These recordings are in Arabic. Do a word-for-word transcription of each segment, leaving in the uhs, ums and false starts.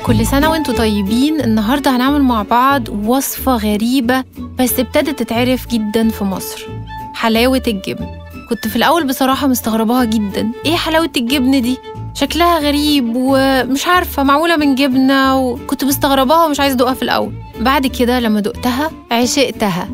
كل سنة وانتوا طيبين. النهاردة هنعمل مع بعض وصفة غريبة بس ابتدت تتعرف جدا في مصر، حلاوة الجبن. كنت في الأول بصراحة مستغرباها جدا، ايه حلاوة الجبن دي؟ شكلها غريب ومش عارفة معمولة من جبنة، وكنت مستغرباها ومش عايزة أدوقها في الأول. بعد كده لما دقتها عشقتها،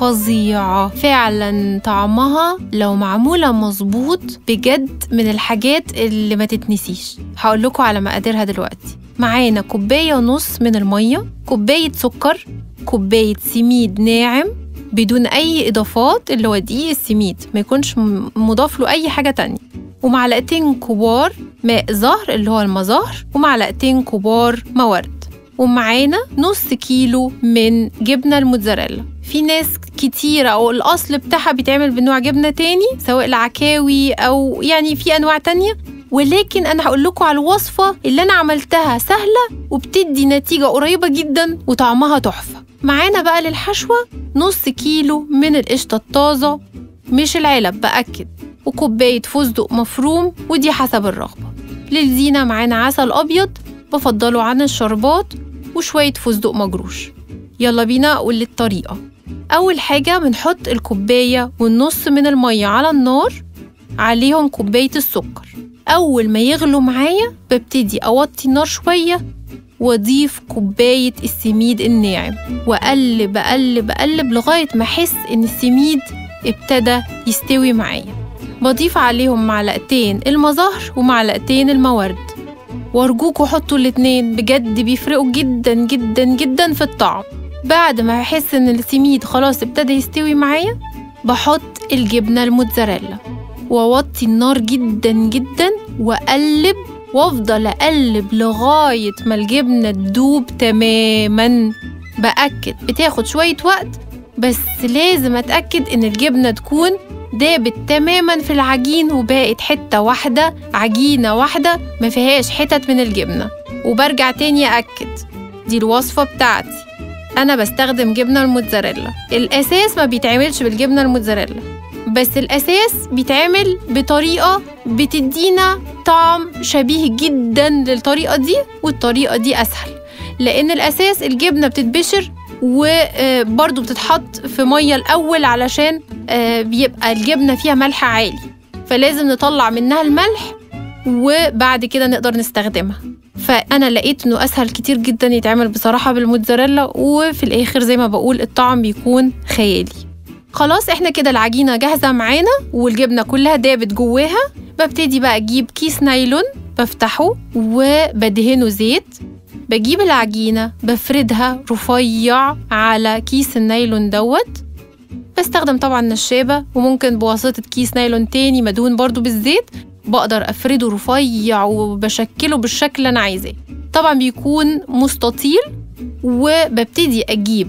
فظيعة فعلا. طعمها لو معمولة مظبوط بجد من الحاجات اللي ما تتنسيش. هقول لكم على مقاديرها دلوقتي. معانا كوباية ونص من المية، كوباية سكر، كوباية سميد ناعم بدون أي إضافات، اللي هو دقيق السميد ما يكونش مضاف له أي حاجة تانية، ومعلقتين كبار ماء زهر اللي هو المزهر، ومعلقتين كبار موارد، ومعانا نص كيلو من جبنة الموتزاريلا. في ناس كتيرة أو الأصل بتاعها بيتعمل بنوع جبنة تاني، سواء العكاوي أو يعني في أنواع تانية، ولكن أنا هقول لكم على الوصفة اللي أنا عملتها سهلة وبتدي نتيجة قريبة جدا وطعمها تحفة. معانا بقى للحشوة نص كيلو من القشطة الطازة، مش العلب بأكد، وكوباية فستق مفروم ودي حسب الرغبة. للزينة معانا عسل أبيض بفضله عن الشربات، وشوية فستق مجروش. يلا بينا أقول الطريقة. أول حاجة بنحط الكوباية والنص من المية على النار، عليهم كوباية السكر. أول ما يغلوا معايا ببتدي أوطي النار شوية وأضيف كوباية السميد الناعم، وأقلب أقلب أقلب لغاية ما أحس إن السميد ابتدى يستوي معايا. بضيف عليهم معلقتين المزهر ومعلقتين الموارد، وارجوكوا حطوا الاتنين بجد بيفرقوا جدا جدا جدا في الطعم. بعد ما احس ان السميد خلاص ابتدى يستوي معايا بحط الجبنة الموتزاريلا واوطي النار جدا جدا واقلب، وافضل اقلب لغاية ما الجبنة تدوب تماما. باكد بتاخد شوية وقت، بس لازم اتاكد ان الجبنة تكون دابت تماماً في العجين وبقت حتة واحدة، عجينة واحدة ما فيهاش حتت من الجبنة. وبرجع تاني أأكد دي الوصفة بتاعتي، أنا بستخدم جبنة الموتزاريلا. الأساس ما بيتعملش بالجبنة الموتزاريلا، بس الأساس بيتعمل بطريقة بتدينا طعم شبيه جداً للطريقة دي، والطريقة دي أسهل لأن الأساس الجبنة بتتبشر وبرضو بتتحط في مية الأول علشان بيبقى الجبنة فيها ملح عالي، فلازم نطلع منها الملح وبعد كده نقدر نستخدمها. فأنا لقيت إنه أسهل كتير جدا يتعمل بصراحة بالموتزاريلا، وفي الآخر زي ما بقول الطعم بيكون خيالي. خلاص إحنا كده العجينة جاهزة معانا والجبنة كلها دابت جواها. ببتدي بقى أجيب كيس نايلون بفتحه وبدهنه زيت، بجيب العجينة بفردها رفيع على كيس النايلون دوت. بستخدم طبعا نشابة، وممكن بواسطة كيس نايلون تاني مدهون برضو بالزيت بقدر أفرده رفيع وبشكله بالشكل اللي أنا عايزاه. طبعا بيكون مستطيل. وببتدي أجيب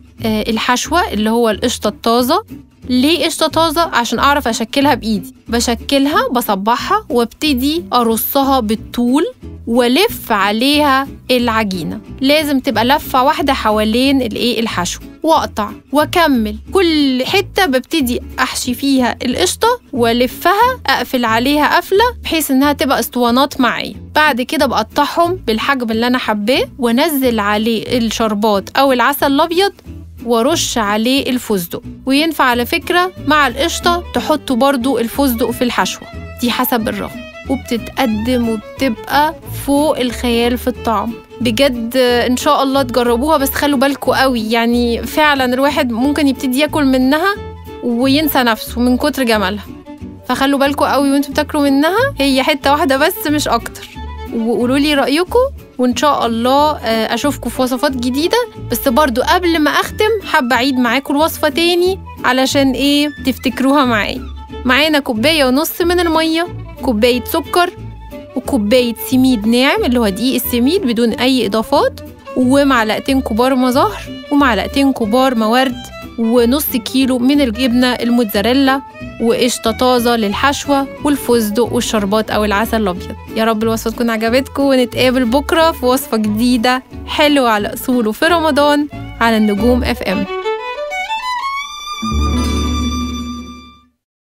الحشوة اللي هو القشطة الطازة. ليه قشطة طازة؟ عشان أعرف أشكلها بإيدي. بشكلها بصبحها وابتدي أرصها بالطول ولف عليها العجينة. لازم تبقى لفة واحدة حوالين الايه الحشو، واقطع واكمل كل حتة ببتدي احشي فيها القشطة والفها، اقفل عليها قفلة بحيث انها تبقى اسطوانات معايا. بعد كده بقطعهم بالحجم اللي انا حباه، وانزل عليه الشربات او العسل الابيض، ورش عليه الفستق. وينفع على فكرة مع القشطة تحطوا برضو الفستق في الحشوة دي حسب الرغبة، وبتتقدم وبتبقى فوق الخيال في الطعم بجد. إن شاء الله تجربوها، بس خلوا بالكوا قوي، يعني فعلا الواحد ممكن يبتدي ياكل منها وينسى نفسه من كتر جمالها، فخلوا بالكوا قوي وانتوا بتاكلوا منها. هي حتة واحدة بس مش أكتر. وقولوا لي رأيكم، وإن شاء الله أشوفكم في وصفات جديدة. بس برضو قبل ما أختم حابة أعيد معاكم الوصفة تاني علشان إيه تفتكروها معايا. معانا كوباية ونص من المية، كوباية سكر، وكوباية سميد ناعم اللي هو دقيق السميد بدون أي إضافات، ومعلقتين كبار مزهر، ومعلقتين كبار موارد، ونص كيلو من الجبنة الموتزاريلا، وقشطة طازة للحشوة، والفستق والشربات أو العسل الأبيض. يا رب الوصفة تكون عجبتكم، ونتقابل بكرة في وصفة جديدة حلوة على أصوله في رمضان على النجوم اف ام.